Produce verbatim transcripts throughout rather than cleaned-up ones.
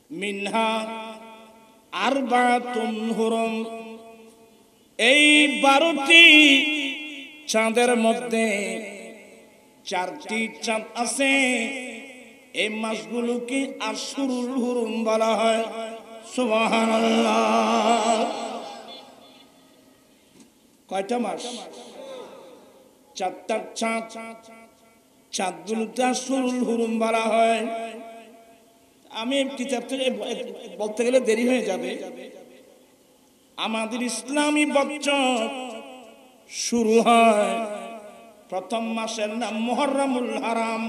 মিনহা আরবাতুন হুরুম, এই বারোটি চাঁদের মধ্যে চারটি চাঁদ আছে। এই মাসগুলোকে আশহুরুল হুরুম বলা হয়। সুবহানাল্লাহ। কয়টা মাস? চারটা চাঁদ। চাঁদগুলোকে আশহুরুল হুরুম বলা হয়। আমি কিতাব থেকে বলতে গেলে দেরি হয়ে যাবে। আমাদের ইসলামী বছর শুরু হয়, প্রথম মাসের নাম মুহররমুল হারাম।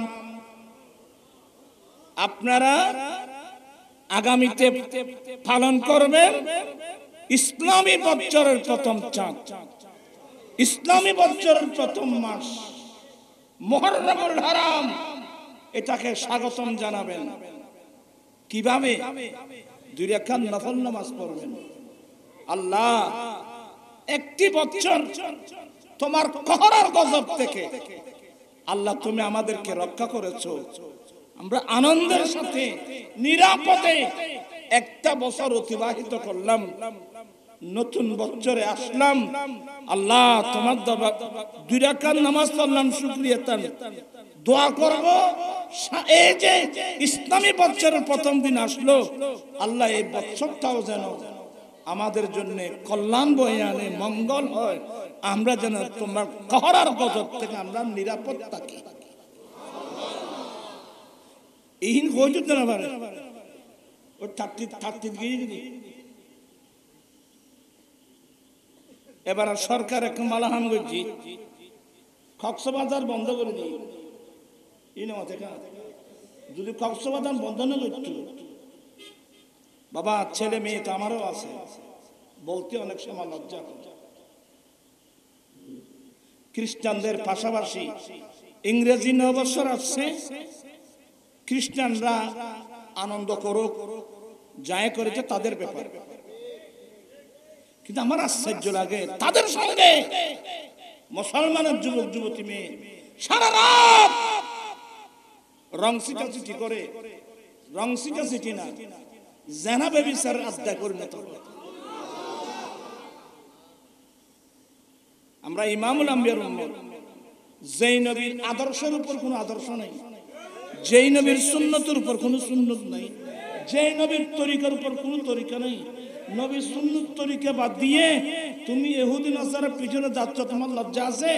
আপনারা আগামীতে পালন করবেন ইসলামী বছরের প্রথম চাঁদ, ইসলামী বছরের প্রথম মাস মুহররমুল হারাম, এটাকে স্বাগতম জানাবেন। কিভাবে? দুই রাকাত নফল নামাজ পড়বেন। আল্লাহ, একটি বছর তোমার কহর আর গজব থেকে আল্লাহ তুমি আমাদেরকে রক্ষা করেছো। আমরা আনন্দের সাথে নিরাপদে একটা বছর অতিবাহিত করলাম, নতুন বছরে আসলাম। আল্লাহ, তোমার দরবার দুই রাকাত নামাজ পড়লাম, শুকরিয়া তান দোয়া করব। এই যে ইসলামী বছরের প্রথম দিন আসলো, আল্লাহ এই বছরটাও যেন আমাদের জন্য কল্যাণ বয়ে আনে, মঙ্গল হয়। আমরা যেন তোমার কহর আর গজব থেকে আমরা নিরাপদ থাকি। এইহিন হইতে না পারে ও থাকতে থাকতে গিয়ে এবার সরকার একটা মালাহান করছি, কক্সবাজার বন্ধ করে দিই। যদি কক্সবাজার বন্ধ না করতো, বাবা ছেলে মেয়ে তো আমারও আছে, বলতে অনেক সময় লজ্জা করে। খ্রিস্টানদের পাশাপাশি ইংরেজি নববর্ষর আসছে, খ্রিস্টানরা আনন্দ করুক, যায় করেছে তাদের ব্যাপার। কিন্তু আমার আশ্চর্য লাগে, তাদের সঙ্গে মুসলমানের যুবক যুবতী মেয়ে সারা রাত রং সিটাচিটি করে, রং সিটাচিটি না, জানা বেবিচার আড্ডা করে না। আমরা ইমামুল আম্বিয়ার উম্মত, যেই নবীর আদর্শের উপর কোনো আদর্শ নাই, যেই নবীর সুন্নতের উপর কোনো সুন্নত নাই, যেই নবীর তরিকার উপর কোনো তরিকা নাই, নবীর সুন্নত তরিকা বাদ দিয়ে তুমি ইহুদি নাসারার পিছনে যাচ্ছ, তোমার লজ্জা আছে?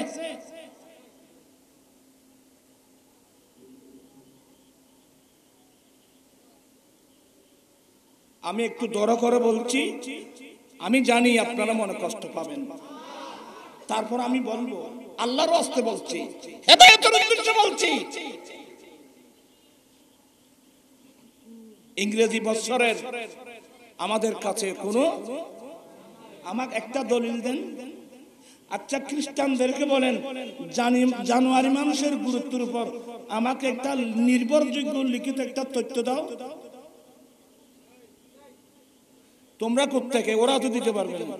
আমি একটু দড় করে বলছি, আমি জানি আপনারা মনে কষ্ট পাবেন, তারপর আমি বলবো, আল্লাহর রাস্তে বলছি, হেদায়েতের উদ্দেশ্যে বলছি। ইংরেজি বছরের আমাদের কাছে কোনো, আমাকে একটা দলিল দেন। আচ্ছা, খ্রিস্টানদেরকে বলেন জানুয়ারি মানুষের গুরুত্বের উপর আমাকে একটা নির্ভরযোগ্য লিখিত একটা তথ্য দাও। তোমরা কোত্থেকে? ওরা তো দিতে পারবে না।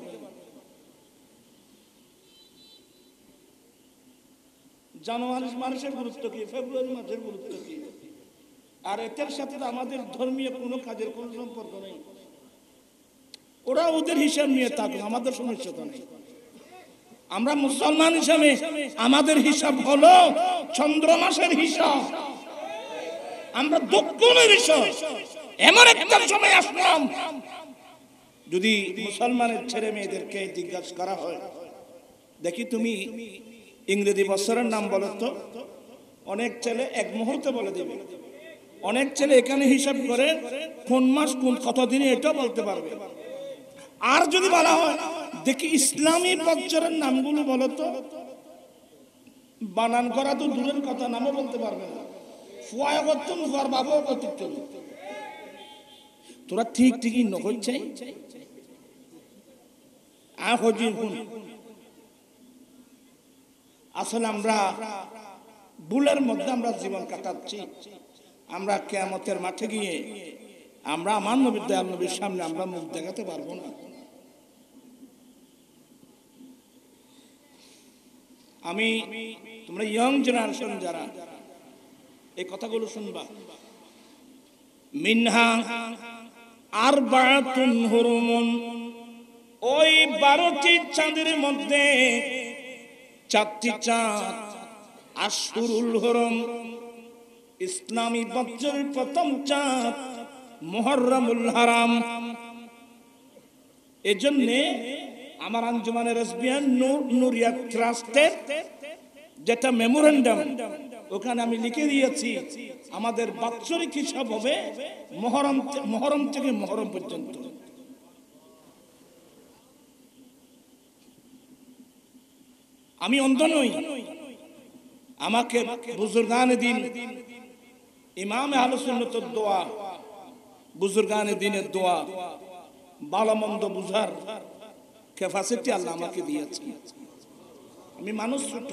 জানুয়ারি মাসের গুরুত্ব কি, ফেব্রুয়ারি মাসের গুরুত্ব কি? আর এটার সাথে আমাদের ধর্মীয় কোনো কাজের কোনো সম্পর্ক নেই। ওরা ওদের হিসাব নিয়ে থাকুক, আমাদের সমস্যা তো নেই। আমরা মুসলমান হিসাবে আমাদের হিসাব হলো চন্দ্র মাসের হিসাব, আমরা দক্ষিণের হিসাব। এমন একটা সময় আসলাম, যদি মুসলমানের ছেলে মেয়েদেরকে জিজ্ঞাসা করা হয়, দেখি তুমি ইংরেজি বছরের নাম বলো তো, অনেক ছেলে এক মুহূর্তে বলে দেবে। অনেক ছেলে এখানে হিসাব করে কোন মাস কোন কতদিনে এটা বলতে পারবে। আর যদি বলা হয় দেখি ইসলামী বছরের নামগুলো বলো তো, বানান করা তো দূরের কথা, নামও বলতে পারবে না। ফুয়া করতুন, ফুয়ার বাবাও করতুন। তোরা ঠিক ঠিকই নকল চাই। আসলে আমরা ভুলের মধ্যে আমরা জীবন কাটাচ্ছি। আমরা কিয়ামতের মাঠে গিয়ে আমরা আমার নবীর দয়াল নবীর সামনে আমরা মুখ দেখাতে পারবো না। আমি তোমরা ইয়ং জেনারেশন যারা এই কথাগুলো শুনবা, মিনহা আরবাতুন হুরুমুন, ওই বারোটি চাঁদের মধ্যে চারটি চাঁদ আশহুরুল হুরুম, ইসলামী বছরের প্রথম চাঁদ মুহররমুল হারাম। এজন্যে আমার আঞ্জুমানে রাসবিয়ান নূর নুরিয়া ট্রাস্টের যেটা মেমোরেন্ডাম, ওখানে আমি লিখে দিয়েছি আমাদের বাৎসরিক হিসাব হবে মুহররম মুহররম থেকে মুহররম পর্যন্ত। আমি অন্ধ নই, আমাকে বুজুর্গানে দিন, ইমাম আহলে সুন্নাতের দোয়া, বুজুর্গানে দিনের দোয়া, ভালো মন্দ বুঝার ক্যাপাসিটি আল্লাহ আমাকে দিয়েছে। আমি মানুষ ছোট,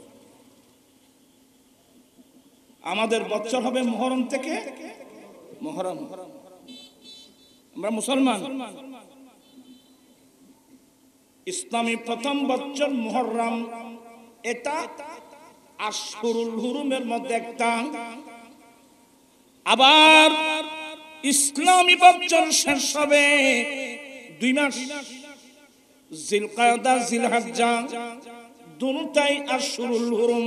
আমাদের বছর হবে মুহররম থেকে মুহররম। আমরা মুসলমান, ইসলামী প্রথম বছর মুহররম, এটা আশহুরুল হুরুমের মধ্যে একটা। আবার ইসলামী বছর শেষ হবে দুই মাস, জিলকায়দা জিলহজ্জা দুটোই আশহুরুল হুরুম।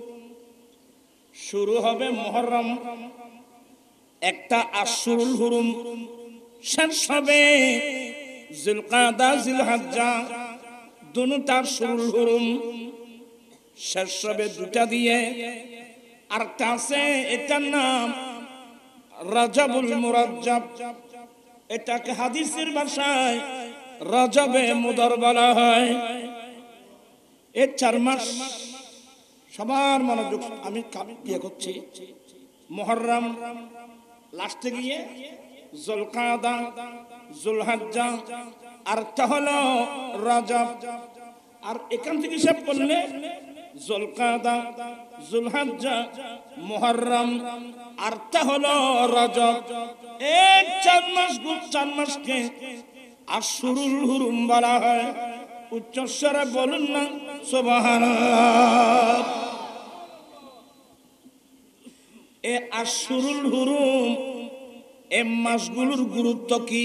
শুরু হবে মুহররম, একটা আশহুরুল হুরুম, শেষ হবে জিলকায়দা জিলহজ্জা দুটোটা আশহুরুল হুরুম। শেষ হবে দুটা দিয়ে, আরেকটা আছে এটার নাম রজবুল মুরাজ্জাব, এটাকে হাদিসের ভাষায় রজবে মুদর বলা হয়। এই চার মাস সবার মনোযোগ আমি ইয়ে করছি। মুহররম লাস্টে গিয়ে যুলকাদা, যুলহজ্জা, আর তা হলো রজব। আর এখান থেকে হিসাব করলে যুলকাদা, যুলহজ্জা, মুহররম, আর তা হলো রজব। এই চার মাস চার মাসকে আশহুরুল হুরুম বলা হয়। উচ্চস্বরে বলুন না সুবহানাল্লাহ। এ আশহুরুল হুরুম, এই মাসগুলোর গুরুত্ব কি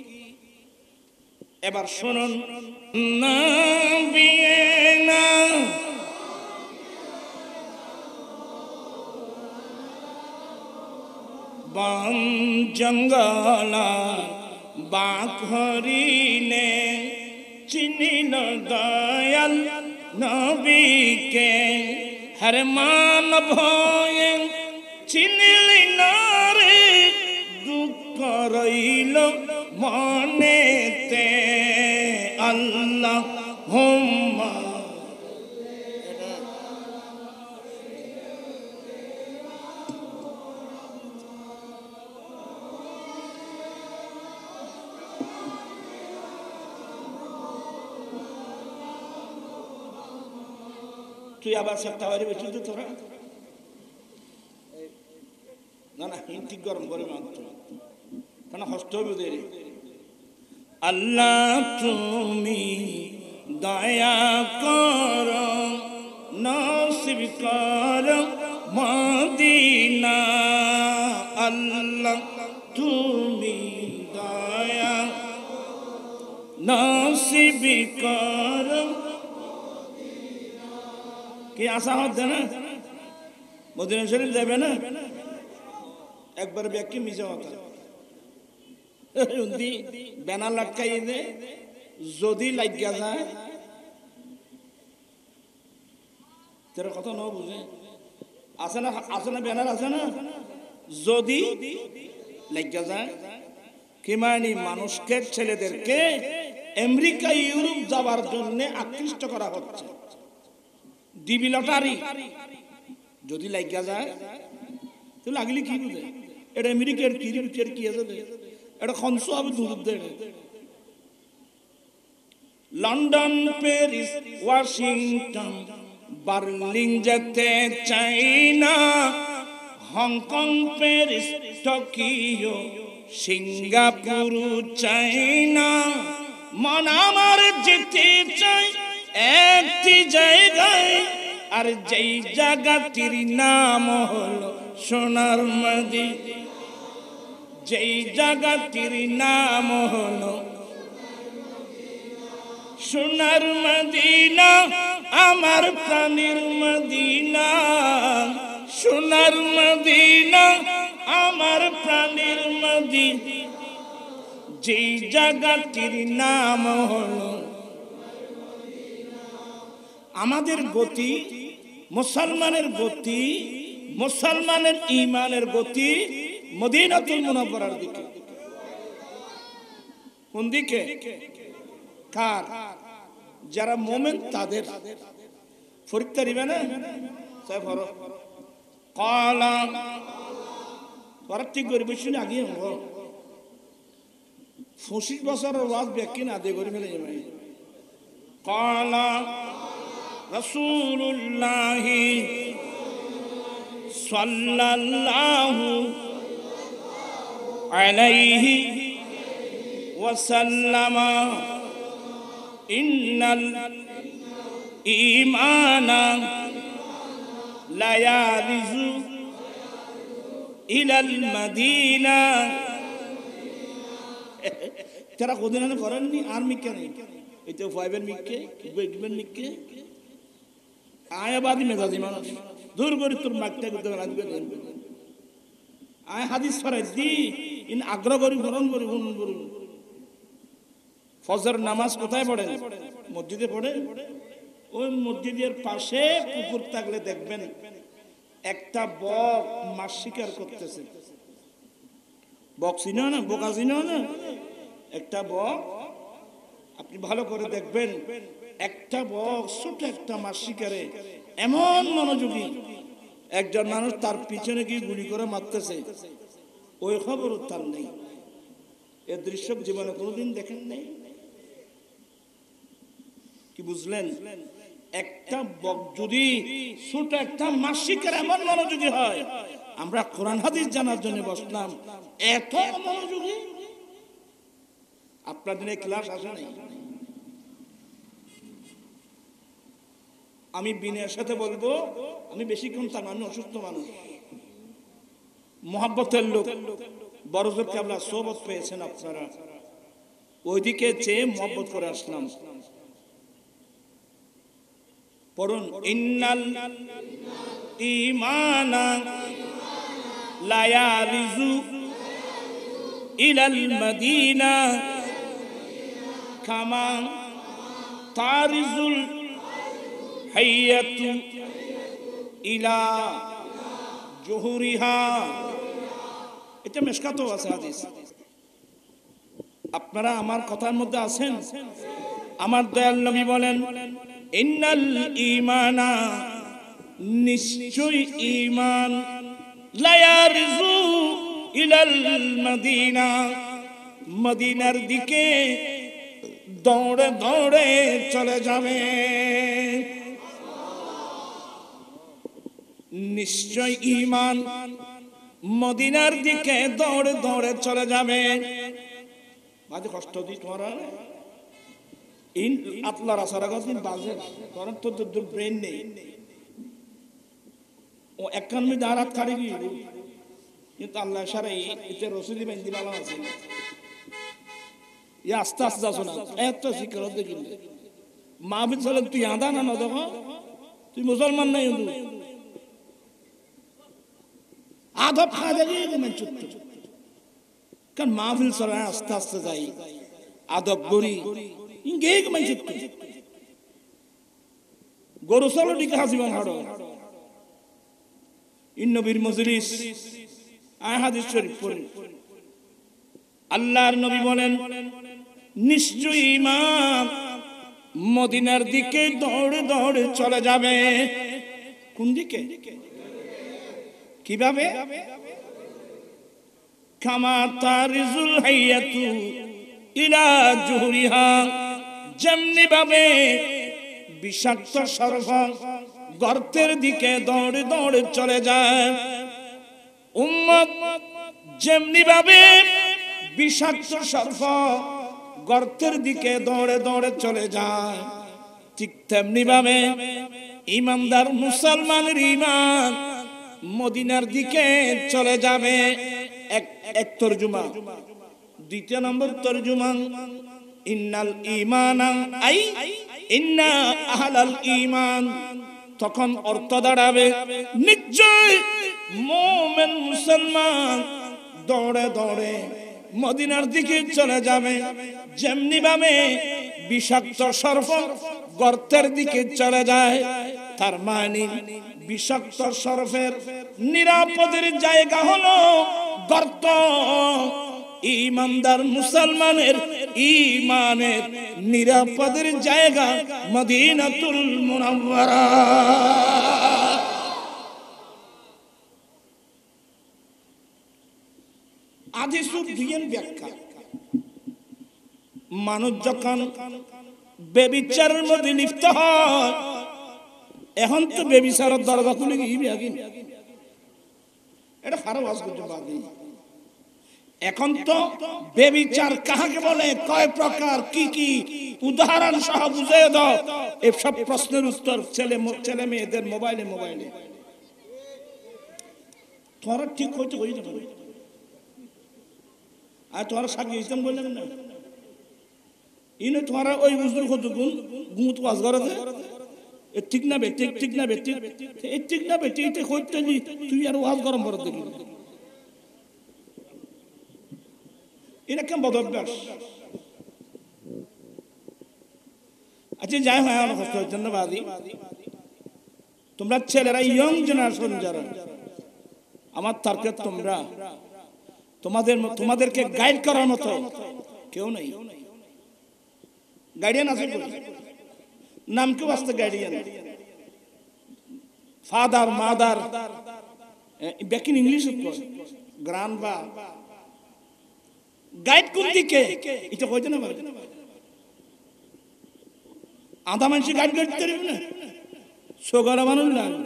এবার শুনুন। নবিয়েনা বন জঙ্গলা বাঘ হরিণে চিনিল দয়াল নবীকে, হর মানব হয়ে চিনিলি না রে, দুঃখ রইল মনেতে। আল্লাহ হুম্মা তুই আবার সপ্তাহ বেশি তো তোরা না না হিন্দি গরম করে মাত্র কেন হস্ত হবে। আল্লাহ তুমি দয়া কর, নসিব কর মদিনা। আল্লাহ তুমি দয়া নসিব কর। কি আশা হচ্ছে না মদিনা শরীফ যাবে না? একবার ব্যাখ্যা মিশে কথা ব্যানার লটকাই দে, যদি লাগিয়া যায় তোর কথা ন বুঝে। আছে না আছে না ব্যানার আছে না, যদি লাগিয়া যায় কি মানে মানুষকে ছেলেদেরকে আমেরিকা ইউরোপ যাওয়ার জন্য আকৃষ্ট করা হচ্ছে। ডিবি লটারি যদি লাগিয়া যায় তো লাগলে কি বুঝে এটা আমেরিকার কি কি আছে, এটা খনস হবে দূর। লন্ডন, প্যারিস, ওয়াশিংটন, বার্লিন যেতে চাই না, হংকং, প্যারিস, টোকিও, সিঙ্গাপুর চাই না। মন আমার যেতে চাই একটি জায়গায়, আর যেই জায়গাটির নাম হলো সোনার মদিনা। যেই জায়গাটির নাম হলো সোনার মদিনা, আমার প্রাণের মদিনা, সোনার মদিনা, আমার প্রাণের মদিনা, যেই জায়গাটির নাম হলো। আমাদের গতি, মুসলমানের গতি, মুসলমানের ঈমানের গতি মদিনাতুল মুনাওয়ারার দিকে। কোন দিকে? কার? যারা মুমিন তাদের। পরীক্ষা দিবে না? সাহেব হরো কালা পরীক্ষা করবে শুনে আগে হবো। পঁচিশ বছরের ওয়াজ ব্যাখ্যা না দিয়ে করে ফেলে যাবে। কালা রাসূলুল্লাহ সাল্লাল্লাহু আলাইহি ওয়াসাল্লাম ইন্নাল ঈমানা লা ইয়ারিজু ইলাল মাদিনা। তারা কোদিন করেননি আর মিকে নেই, এই তো ফাইভের মিকে ইকবেন মিকে আয়াবাদী মেজাজি মানুষ দূর করে তোর মাকটা করতে রাখবে। আয় হাদিস ফরাই দি ইন আগ্রহ করি গ্রহণ করি গুণ করি। ফজর নামাজ কোথায় পড়ে? মসজিদে পড়ে। ওই মসজিদের পাশে পুকুর থাকলে দেখবেন একটা বক মাছ শিকার করতেছে। বক চিনো না? বোকা চিনো না? একটা বক, আপনি ভালো করে দেখবেন, একটা বক ছোট একটা মাছ শিকারে এমন মনোযোগী, একজন মানুষ তার পিছনে গিয়ে গুলি করে মারতেছে, ওই খবর তার নেই। এ দৃশ্য জীবনে কোনোদিন দেখেন নেই। কি বুঝলেন? একটা বক যদি ছোট একটা মাছ শিকারে এমন মনোযোগী হয়, আমরা কোরআন হাদিস জানার জন্য বসলাম, এত মনোযোগী আপনার দিনে ক্লাস আসে নাই। আমি বিনয়ের সাথে বলবো, আমি বেশিক্ষণ তার মানুষ অসুস্থ মানুষ, মোহাব্বতের লোক, বড় জোর কেবলা সোহবত পেয়েছেন আপনারা, ওইদিকে চেয়ে মোহাব্বত করে আসলাম। পড়ুন, ইন্নাল ঈমানা লা ইয়ারিজু ইলাল মাদিনা কামা তারিজুল হাইয়াতু ইলা জুহুরিহা। এটা মিশকাতেও আছে হাদিস। আপনারা আমার কথার মধ্যে আছেন? আমার দয়াল নবী বলেন, ইন্নাল ঈমানা, নিশ্চয় ঈমান, লা ইয়ারিজু ইলাল মাদিনা, মদিনার দিকে দৌড়ে দৌড়ে চলে যাবে। নিশ্চয় ঈমান মদিনার দিকে দৌড়ে দৌড়ে চলে যাবে। বাজে কষ্ট দিই তোমার ইন আপনার আসার দিন বাজে তোমার তো তোর ব্রেন নেই। ও একানব্বই দাঁড়াত কারি গিয়ে কিন্তু আল্লাহ সারাই এতে রসুলি বেঞ্জি বালা আছে। ইয়ে আস্তে আস্তে আসো না, এত শিক্ষা দেখি মাহফিল চলে তুই আদা না না দেখো, তুই মুসলমান নাই হিন্দু আধব খাওয়া দেখি ছোট্ট। কারণ মাহফিল চলে আস্তে আস্তে যাই আদব গড়ি ইংগে ছোট্ট গরু চলো দিকে হাসিবান হাড়ো ইন নবীর মজলিস আয় হাদিস শরীফ পড়ি। আল্লাহর নবী বলেন, নিশ্চয়ই ঈমান মদিনার দিকে দৌড়ে দৌড়ে চলে যাবে। কোন দিকে? কিভাবে? কামা তারিজুল হাইয়াতু ইলা জুহুরিহা, যেমনি ভাবে বিষাক্ত সর্প গর্তের দিকে দৌড়ে দৌড়ে চলে যায়, উম্মত যেমনি ভাবে বিষাক্ত সর্প গর্তের দিকে দৌড়ে দৌড়ে চলে যায়, ঠিক তেমনি ভাবে ইমানদার মুসলমানের ঈমান মদিনার দিকে চলে যাবে। এক এক তরজমা। দ্বিতীয় নম্বর তরজমা ইন্নাল ঈমানা আই ইন্না আহলাল ঈমান, তখন অর্থ দাঁড়াবে নিশ্চয় মুমিন মুসলমান দৌড়ে দৌড়ে মদিনার দিকে চলে যাবে, যেমনি ভাবে বিষাক্ত সর্প গর্তের দিকে চলে যায়। তার মানে বিষাক্ত সর্পের নিরাপদের জায়গা হলো গর্ত, ঈমানদার মুসলমানের ঈমানের নিরাপদের জায়গা মদিনাতুল মুনাওয়ারা। হাদিস দুইয়ের ব্যাখ্যা। মানুষ যখন বেবিচারের মধ্যে লিপ্ত হয়, এখন তো বেবিচারের দরজা খুলে গিয়ে এটা খারাপ আজ করতে পারি। এখন তো বেবিচার কাহাকে বলে, কয় প্রকার, কি কি উদাহরণ সহ বুঝিয়ে দাও, এসব প্রশ্নের উত্তর ছেলে ছেলে মেয়েদের মোবাইলে মোবাইলে তোরা ঠিক হইতে হইতে পারে। আর তোরা সাক্ষী ইসলাম বললেন না, ইনে তোরা ওই বুঝুর কত গুণ গুঁত ওয়াজ করে ঠিক না বেঠিক, ঠিক না বেঠিক, এই ঠিক না বেঠিক এটা কইতে তুই আর ওয়াজ গরম করে দেখি, এটা কেমন বদভ্যাস। আচ্ছা যাই হয় আমার কষ্ট হচ্ছে না বাদি, তোমরা ছেলেরা ইয়ং জেনারেশন যারা আমার তারকে, তোমরা তোমাদের তোমাদেরকে গাইড করার মতো কেউ নেই। গার্ডিয়ান আছে, নাম কেউ আসতে guardian, father mother, back in English grand বা গাইড কোন দিকে এটা কইতে না পারে। আধা মানুষ গাইড করতে পারবে না, সোগারা মানুষ লাগবে।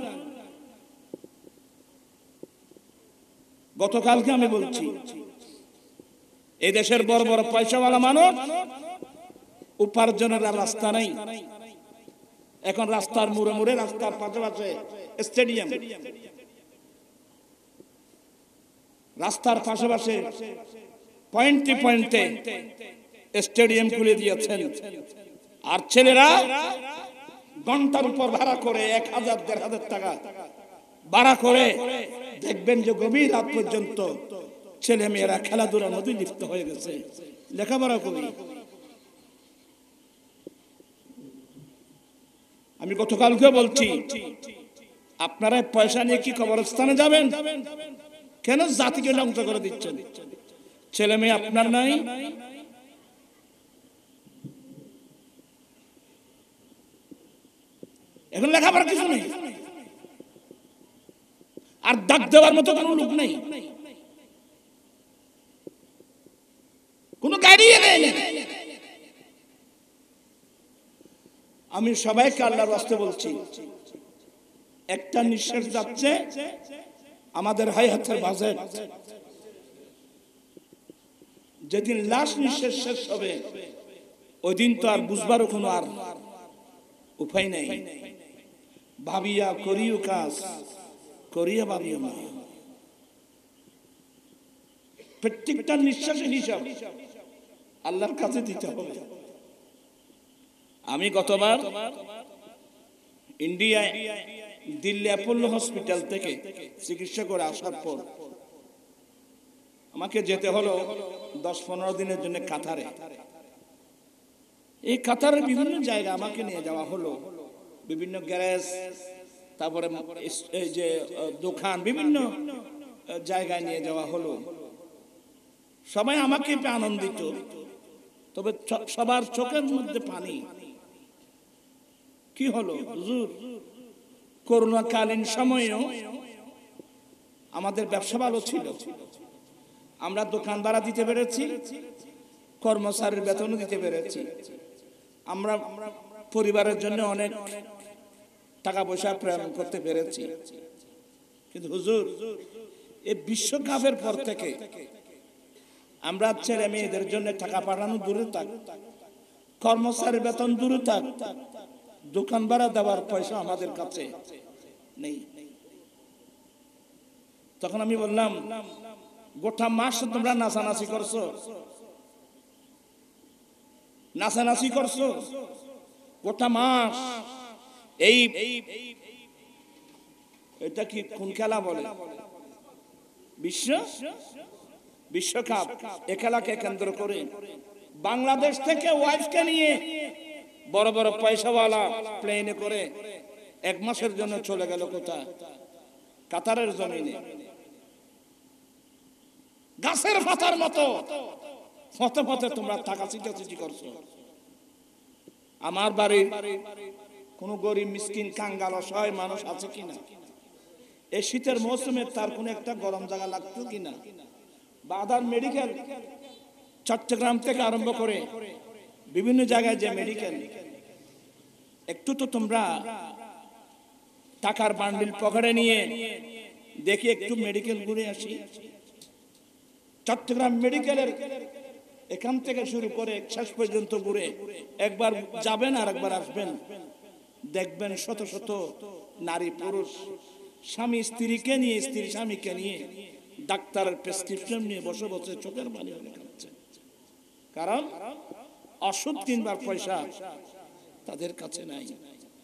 গতকালকে আমি বলছি, এই দেশের বড় বড় পয়সাওয়ালা মানুষ উপার্জনের রাস্তা নাই। এখন রাস্তার মুড়ে মুড়ে, রাস্তার পাশে পাশে স্টেডিয়াম, রাস্তার পাশে পাশে পয়েন্টে পয়েন্টে স্টেডিয়াম খুলে দিয়েছেন। আর ছেলেরা ঘন্টার উপর ভাড়া করে এক হাজার দেড় হাজার টাকা ভাড়া করে, দেখবেন যে গভীর রাত পর্যন্ত ছেলে মেয়েরা খেলাধুলার মধ্যে লিপ্ত হয়ে গেছে, লেখাপড়া করি। আমি গতকালকে বলছি, আপনারা পয়সা নিয়ে কি কবরস্থানে যাবেন? কেন জাতিকে ধ্বংস করে দিচ্ছেন? ছেলে মেয়ে আপনার নাই, এখন লেখাপড়া কিছু নেই, আর ডাক দেওয়ার মতো কোনো লোক নেই, কোনো গাড়িয়ে নেই। আমি সবাইকে আল্লাহর রাস্তায় বলছি, একটা নিঃশ্বাস যাচ্ছে, আমাদের হায়াতের বাজেট, যেদিন লাস্ট নিঃশ্বাস শেষ হবে ওই দিন তো আর বুঝবারও কোনো আর উপায় নেই। ভাবিয়া করিও কাজ, করিয়া ভাবিও না। প্রত্যেকটা নিঃশ্বাসের হিসাব আল্লাহর কাছে দিতে হবে। আমি গতবার ইন্ডিয়ায় দিল্লি অ্যাপোলো হসপিটাল থেকে চিকিৎসা করে আসার পর আমাকে যেতে হলো দশ পনেরো দিনের জন্য কাতারে। এই কাতারের বিভিন্ন জায়গা আমাকে নিয়ে যাওয়া হলো, বিভিন্ন গ্যারেজ, তারপরে এই যে দোকান, বিভিন্ন জায়গায় নিয়ে যাওয়া হলো। সবাই আমাকে আনন্দিত, তবে সবার চোখের মধ্যে পানি। কি হলো হুজুর, করোনাকালীন সময়েও আমাদের ব্যবসা ভালো ছিল, আমরা দোকান ভাড়া দিতে পেরেছি, কর্মচারীর বেতন দিতে পেরেছি, আমরা পরিবারের জন্য অনেক টাকা পয়সা প্রেরণ করতে পেরেছি। কিন্তু হুজুর, এই বিশ্বকাপের পর থেকে আমরা ছেলে মেয়েদের জন্য টাকা পাঠানো দূরে থাক, কর্মচারীর বেতন দূরে থাক, দোকান ভাড়া দেওয়ার পয়সা আমাদের কাছে নেই। তখন আমি বললাম, গোটা মাস তোমরা নাচানাচি করছো, নাচানাচি করছো গোটা মাস। এই এটা কি কোন খেলা বলে? বিশ্ব বিশ্বকাপ। এ খেলাকে কেন্দ্র করে বাংলাদেশ থেকে ওয়াইফকে নিয়ে বড় বড় পয়সাওয়ালা প্লেনে করে এক মাসের জন্য চলে গেল কোথায়? কাতারের জমিনে। গাছের পাতার মতো ফতে ফতে তোমরা টাকা চিটাচিটি করছো। আমার বাড়ির কোন গরিব মিসকিন কাঙ্গাল অসহায় মানুষ আছে কিনা? এই শীতের মৌসুমে তার কোন একটা গরম জায়গা লাগতো কিনা? বাদার মেডিকেল চট্টগ্রাম থেকে আরম্ভ করে বিভিন্ন জায়গায় যে মেডিকেল, একটু তো তোমরা টাকার বান্ডিল পকেটে নিয়ে দেখি একটু মেডিকেল ঘুরে আসি। চট্টগ্রাম মেডিকেলের এখান থেকে শুরু করে শেষ পর্যন্ত ঘুরে একবার যাবেন আর একবার আসবেন, দেখবেন শত শত নারী পুরুষ স্বামী স্ত্রীকে নিয়ে, স্ত্রী স্বামীকে নিয়ে ডাক্তারের প্রেসক্রিপশন নিয়ে বসে বসে চোখের পানি খাচ্ছে। কারণ ওষুধ কিনবার পয়সা তাদের কাছে নাই।